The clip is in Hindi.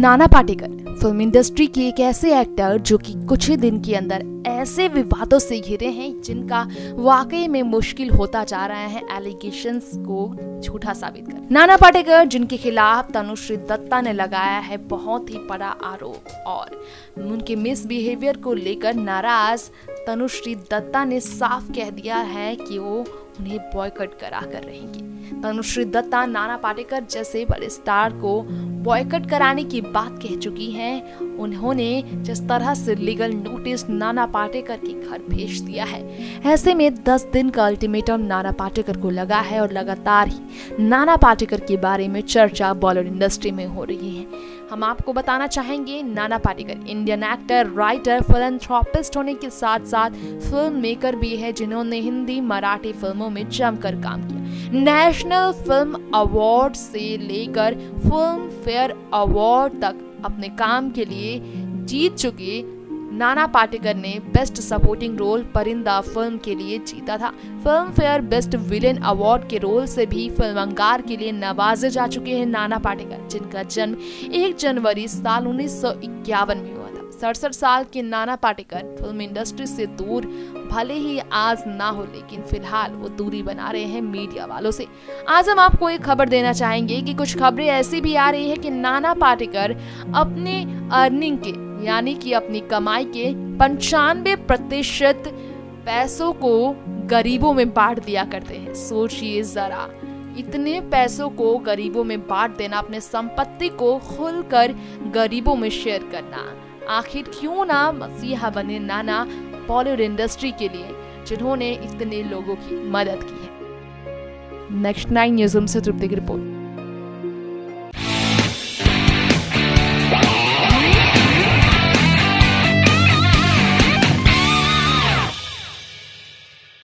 नाना पाटेकर फिल्म इंडस्ट्री के एक ऐसे एक्टर जो कि कुछ ही दिन के अंदर ऐसे विवादों से घिरे हैं जिनका वाकई में मुश्किल होता जा रहा है एलिगेशंस को झूठा साबित कर। नाना पाटेकर जिनके खिलाफ तनुश्री दत्ता ने लगाया है बहुत ही बड़ा आरोप और उनके मिसबिहेवियर को लेकर नाराज तनुश्री दत्ता ने साफ कह दिया है कि वो उन्हें बॉयकॉट करा कर रहेंगे। तनुश्री दत्ता नाना पाटेकर जैसे बड़े स्टार को बॉयकॉट कराने की बात कह चुकी हैं। उन्होंने जिस तरह से लीगल नोटिस नाना पाटेकर के घर भेज दिया है, ऐसे में 10 दिन का अल्टीमेटम नाना पाटेकर को लगा है और लगातार ही नाना पाटेकर के बारे में चर्चा बॉलीवुड इंडस्ट्री में हो रही है। हम आपको बताना चाहेंगे Nana Patekar Indian actor, writer, philanthropist होने के साथ साथ फिल्म मेकर भी है जिन्होंने हिंदी मराठी फिल्मों में जमकर काम किया। नेशनल फिल्म अवार्ड से लेकर फिल्म फेयर अवार्ड तक अपने काम के लिए जीत चुके नाना पाटेकर ने best supporting role Parinda film के लिए जीता था। Filmfare best villain award के रोल से भी फिल्म अंगार के लिए नवाजे जा चुके हैं नाना पाटेकर, जिनका जन्म 1 जनवरी साल 1951 में हुआ था। 67 साल के नाना पाटेकर फिल्म इंडस्ट्री से दूर भले ही आज ना हो, लेकिन फिलहाल वो दूरी बना रहे हैं मीडिया वालों से। आज हम आपको एक खबर देना चाहेंगे कि कुछ खबरें ऐसी भी आ रही है कि नाना पाटेकर अपने अर्निंग के यानी कि अपनी कमाई के 95% पैसों को गरीबों में बांट दिया करते हैं। सोचिए जरा, इतने पैसों को गरीबों में बांट देना, अपने संपत्ति को खुलकर गरीबों में शेयर करना, आखिर क्यों ना मसीहा बने नाना बॉलीवुड इंडस्ट्री के लिए जिन्होंने इतने लोगों की मदद की है। नेक्स्ट 9 न्यूज़ से तृप्ति की रिपोर्ट।